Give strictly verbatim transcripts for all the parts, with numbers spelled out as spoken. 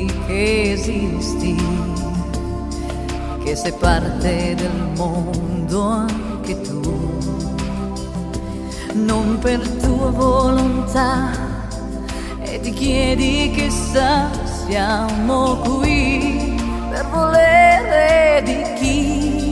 dimmi che esisti, che sei parte del mondo anche tu. Non per tua volontà, e ti chiedi chissà, siamo qui per volere di chi.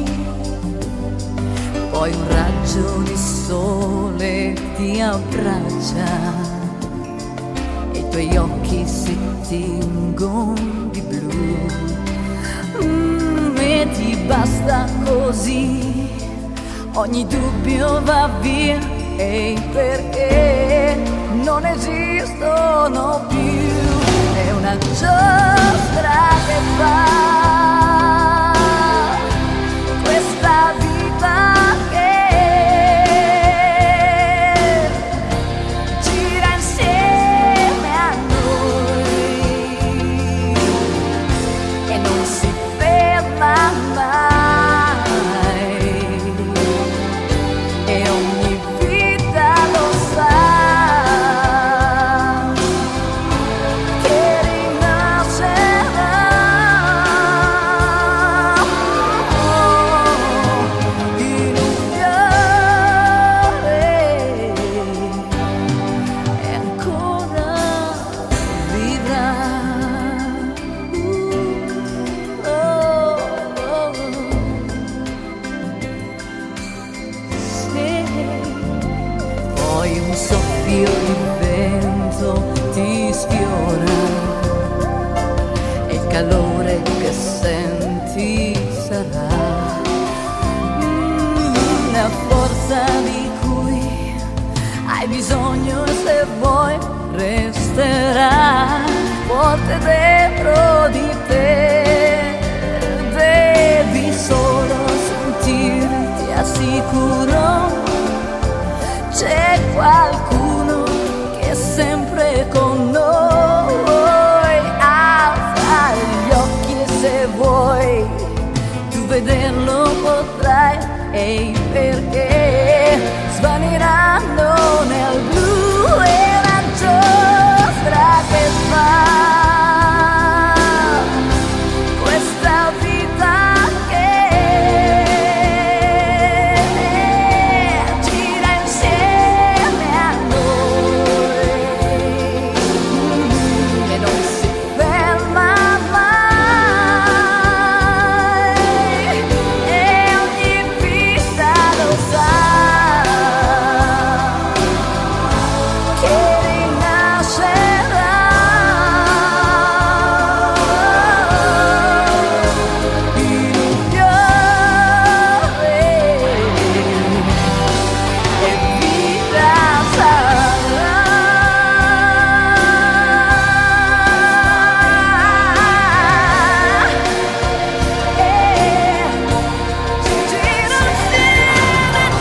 Poi un raggio di sole ti abbraccia e i tuoi occhi si tingono di blu. Mm, e ti basta così, ogni dubbio va via, e perché non esistono più. È una giostra che fa questa vita che gira insieme a noi e non si ferma mai, e ogni vita lo sa che rinascerà. In un fiore e ancora vivrà. Uh, oh, oh. Sì. Poi un soffio di vento ti sfiora e il calore che senti sarà mm, la forza di cui hai bisogno, e se vuoi resterà forte dentro di te. Devi solo sentirti al sicuro, c'è qualcuno che è sempre con noi. Alza gli occhi e se vuoi tu vederlo potrai, e perché svaniranno nel blu. E la giostra che fa questa vita che gira insieme a noi e non si ferma mai, e ogni vita lo sa che rinascerà. In un fiore e vita sarà. E gira insieme a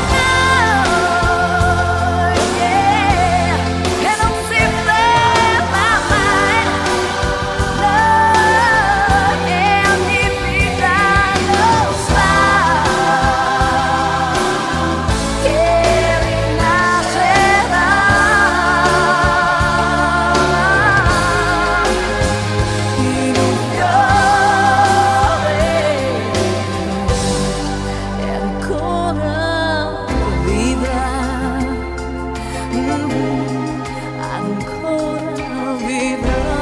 noi, e non si ferma mai, no, e ogni vita lo sa che rinascerà. In un fiore e ancora vivrà. Mm, ancora vivrà.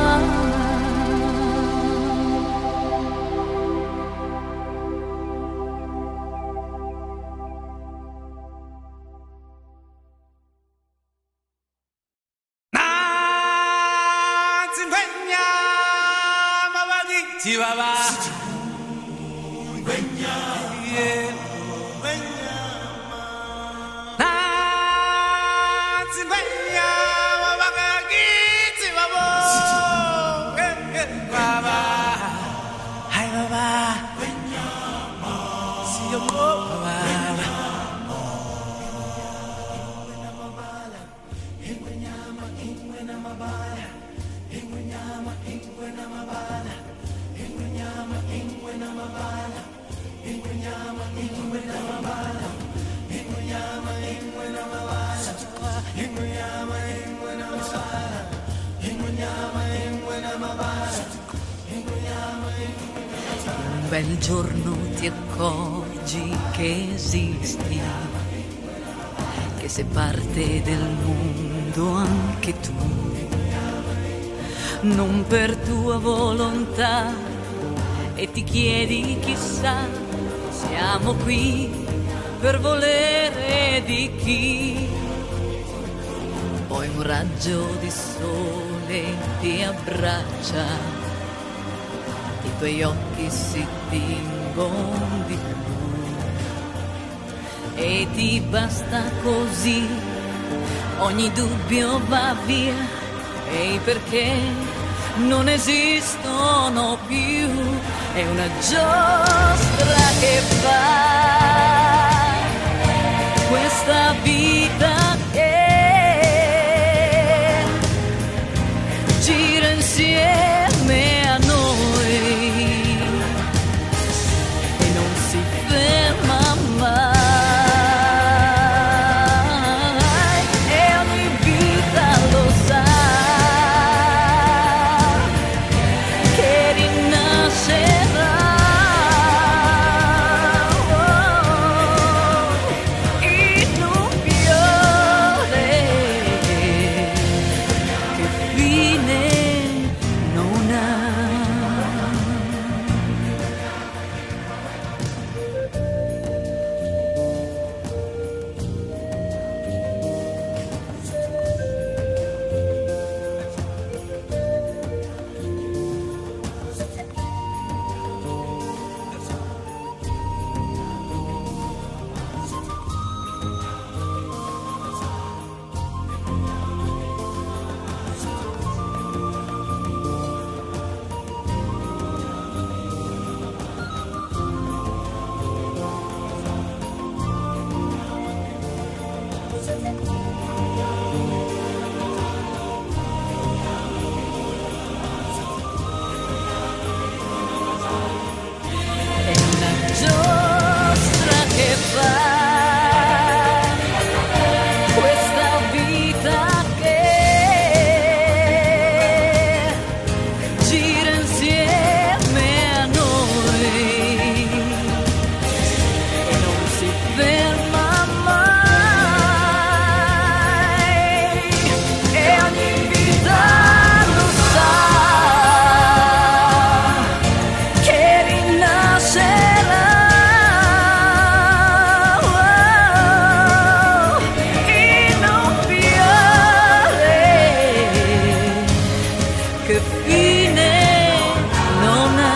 Ingwenyama, ingwenyama, ingwenyama, Un bel giorno ti accorgi che esisti, che sei parte del mondo anche tu, non per tua volontà, e ti chiedi chissà, siamo qui per volere di chi. Poi un raggio di sole ti abbraccia, i tuoi occhi si tingono di blu e ti basta così, ogni dubbio va via e i perché non esistono più. È una giostra che fa questa vita che gira insieme a noi e non si ferma mai. E ogni vita lo sa che rinascerà. Oh, in un fiore che fine non ha. È una giostra che fa questa vita che gira insieme a noi e non si ferma mai. E ogni vita lo sa che rinascerà. Oh, in un fiore che fine non ha.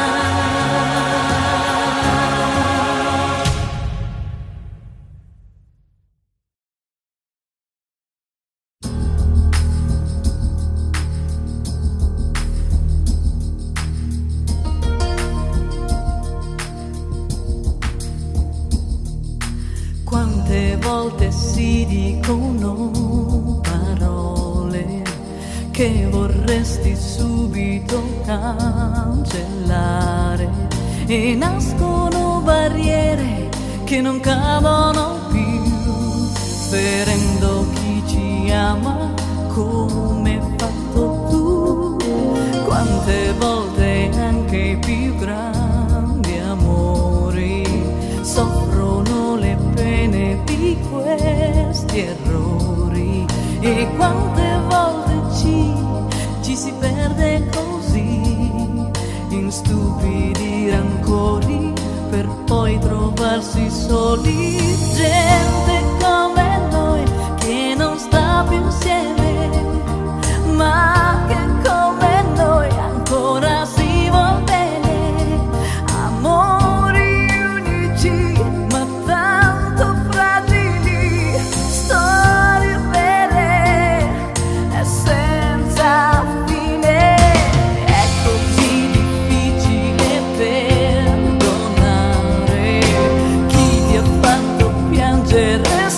Quante volte si dicono parole che vorresti subito cancellare e nascono barriere che non cadono più, ferendo chi ci ama come hai fatto tu. Quante volte anche i più grandi amori soffrono le pene di questi errori, e quante volte ci, ci si perde così in stupidi rancori per poi trovarsi soli. Gente come noi che non sta più insieme, ma che come noi ancora si vuol bene. Amori unici ma tanto fragili, storie vere e senza fine. È così difficile perdonare chi ti ha fatto piangere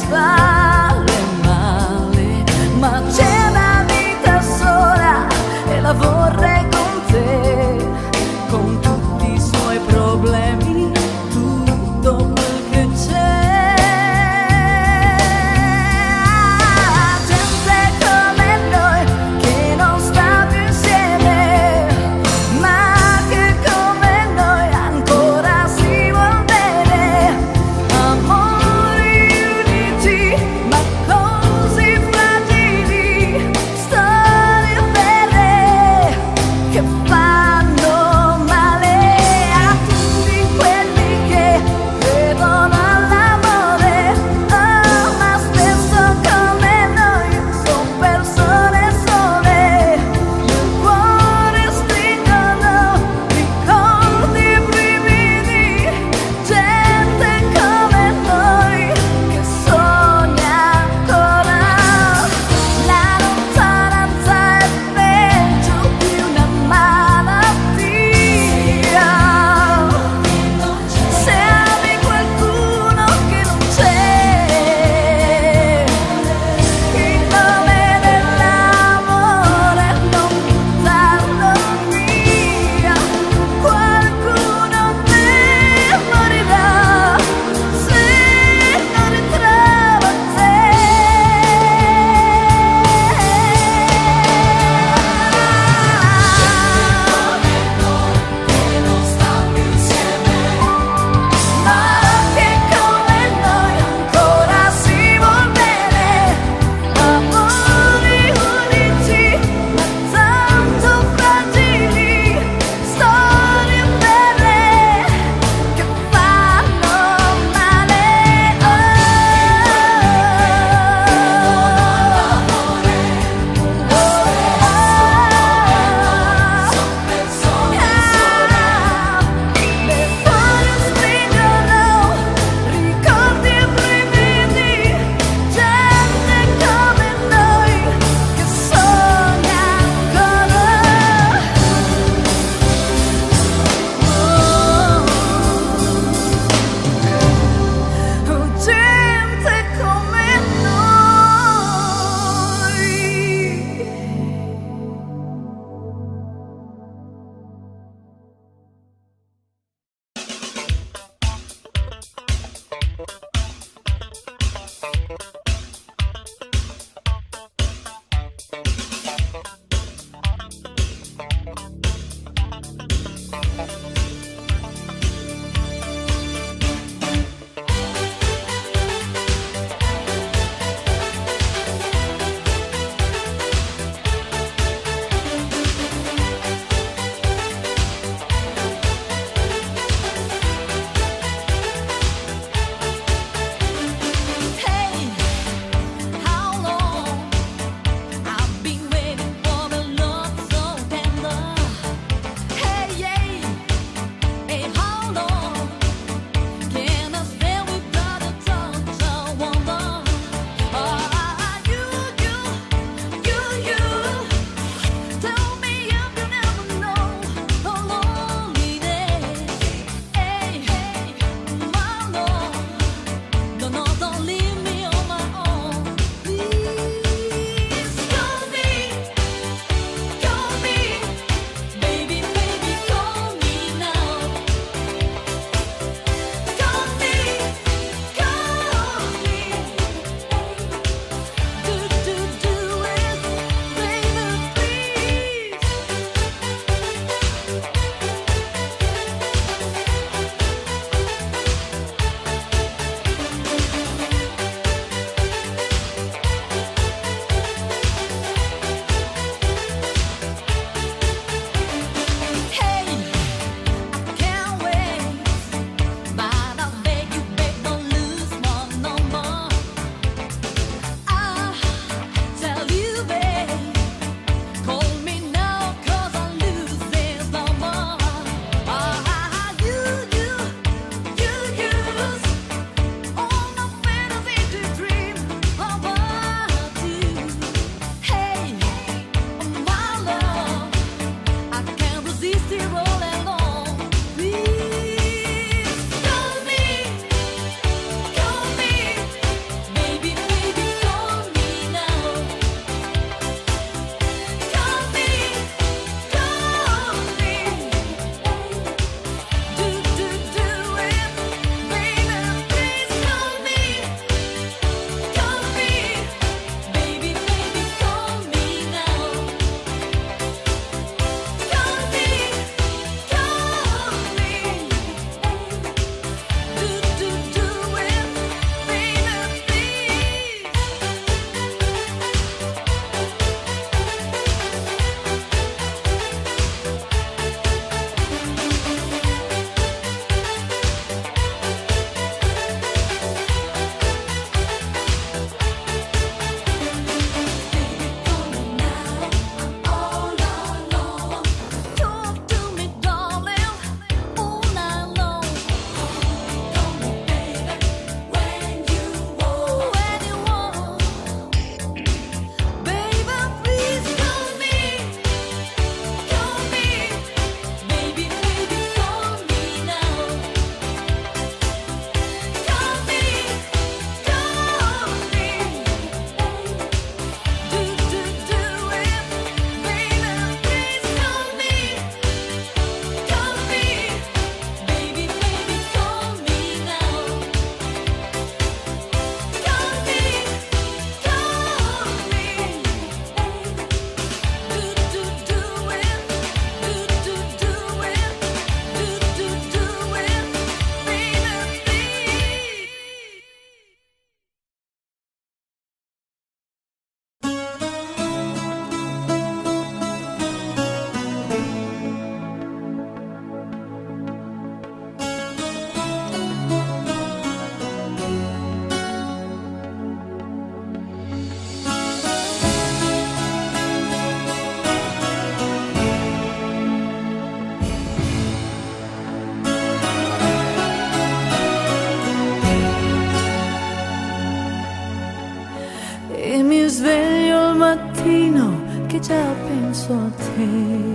già penso a te,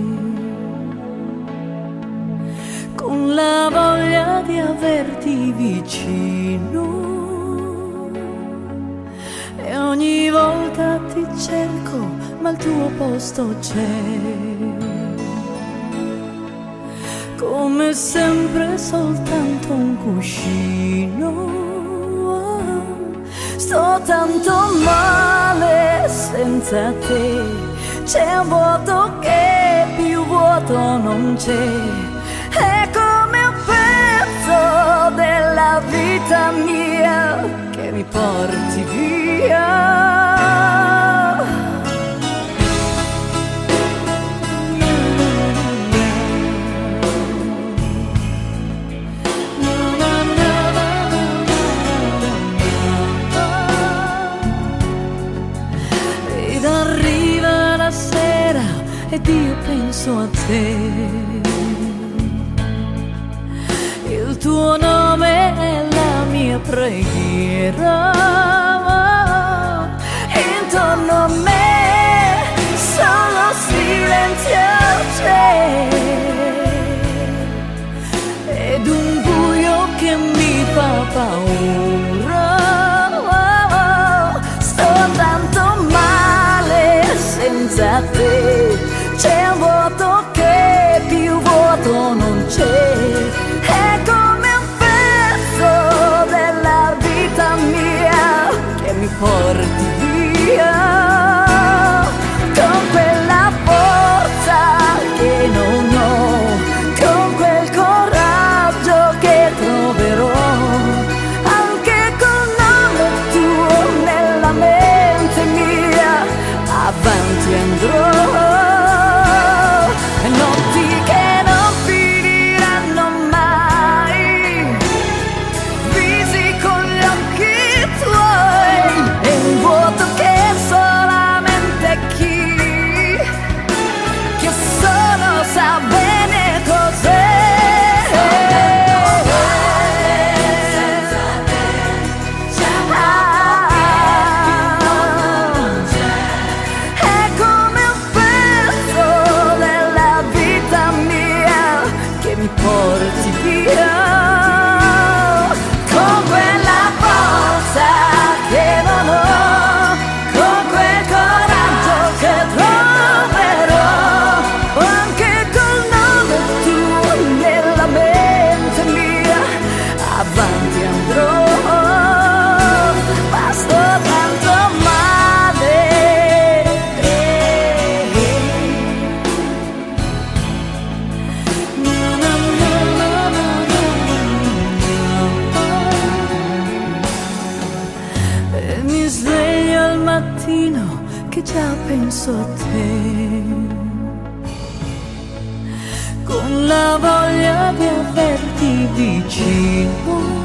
con la voglia di averti vicino, e ogni volta ti cerco ma il tuo posto c'è, come sempre soltanto un cuscino. Sto tanto male senza te, c'è un vuoto che più vuoto non c'è, è come un pezzo della vita mia che mi porti via. Ed io penso a te, il tuo nome è la mia preghiera, intorno a me solo silenzio c'è, ed un buio che mi fa paura. Sto tanto male senza te, c'è un vuoto che più vuoto non c'è, è come un pezzo della vita mia che mi porti via, con quella forza che non ho, con quel coraggio che troverò, anche col nome tuo nella mente mia, avanti andrò. Notti che non finiranno mai, visi con gli occhi tuoi, e un vuoto che solamente chi che solo sa bene cos'è. Porti via, con quella forza che non ho, con quel coraggio che troverò, anche col nome tuo nella mente mia, avanti andrò, ma sto tanto male. Che già penso a te, con la voglia di averti vicino.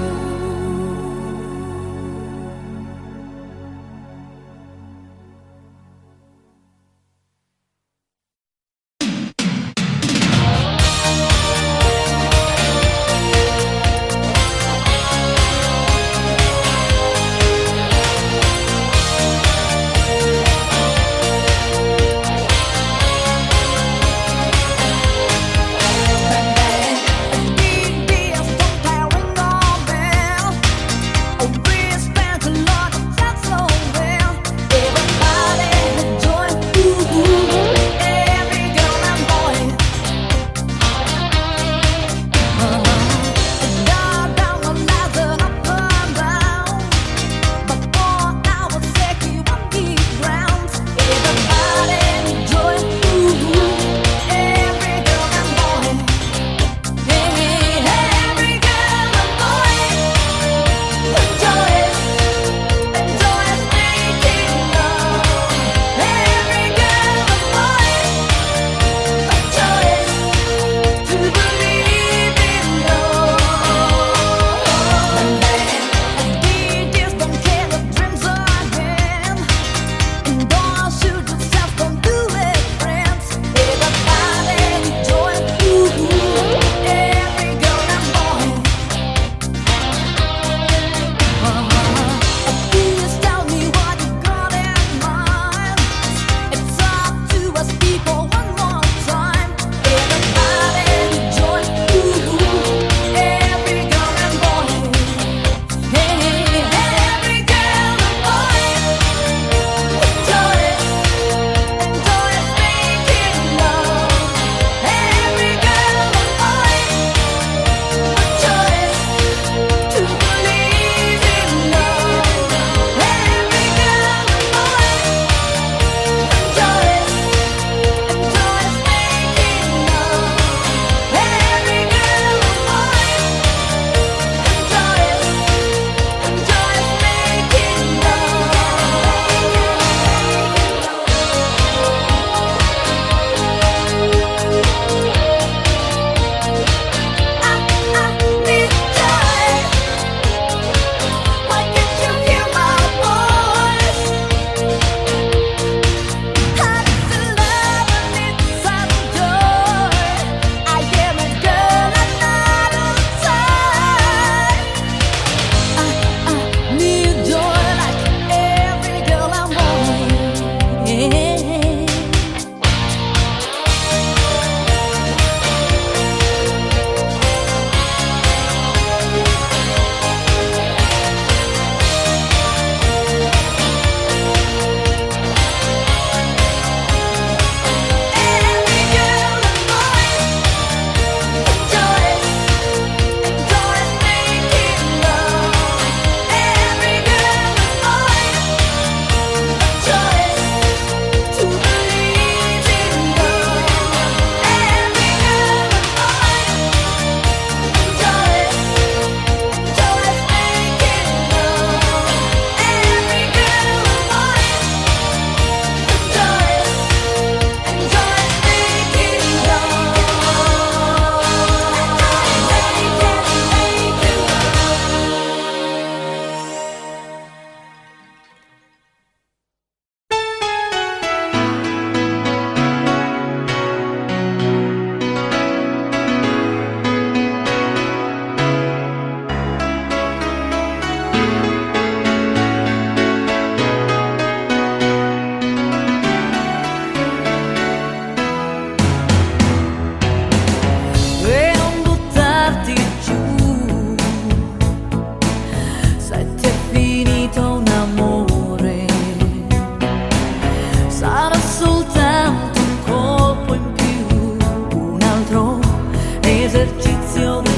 canzone